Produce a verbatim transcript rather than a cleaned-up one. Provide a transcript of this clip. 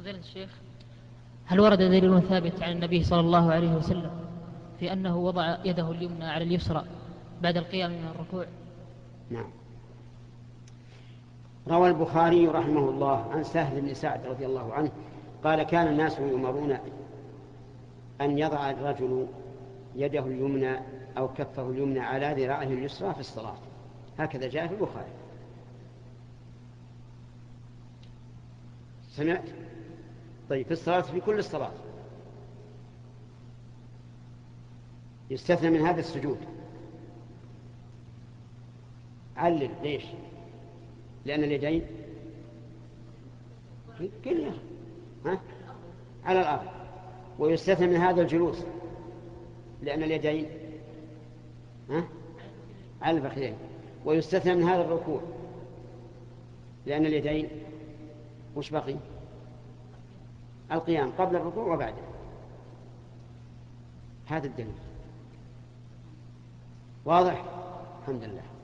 فضيلة الشيخ، هل ورد دليل ثابت عن النبي صلى الله عليه وسلم في أنه وضع يده اليمنى على اليسرى بعد القيام من الركوع؟ نعم. روى البخاري رحمه الله عن سهل بن سعد رضي الله عنه قال: كان الناس يؤمرون أن يضع الرجل يده اليمنى أو كفه اليمنى على ذراعه اليسرى في الصلاة، هكذا جاء في البخاري. سمعت؟ طيب، في الصلاة، في كل الصلاة يستثنى من هذا السجود. علل ليش؟ لأن اليدين كلها ها؟ على الأرض، ويستثنى من هذا الجلوس لأن اليدين ها؟ على الفخذين، ويستثنى من هذا الركوع لأن اليدين وش بقي؟ القيام قبل الركوع وبعده. هذا الدليل واضح؟ الحمد لله.